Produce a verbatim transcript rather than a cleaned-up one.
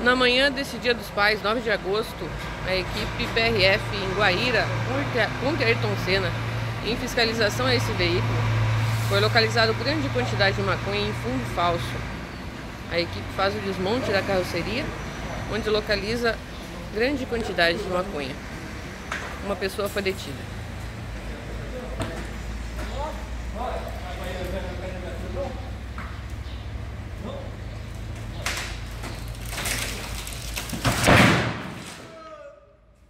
Na manhã desse Dia dos Pais, nove de agosto, a equipe P R F em Guaíra, contra Ayrton Senna, em fiscalização a esse veículo, foi localizado grande quantidade de maconha em fundo falso. A equipe faz o desmonte da carroceria, onde localiza grande quantidade de maconha. Uma pessoa foi detida.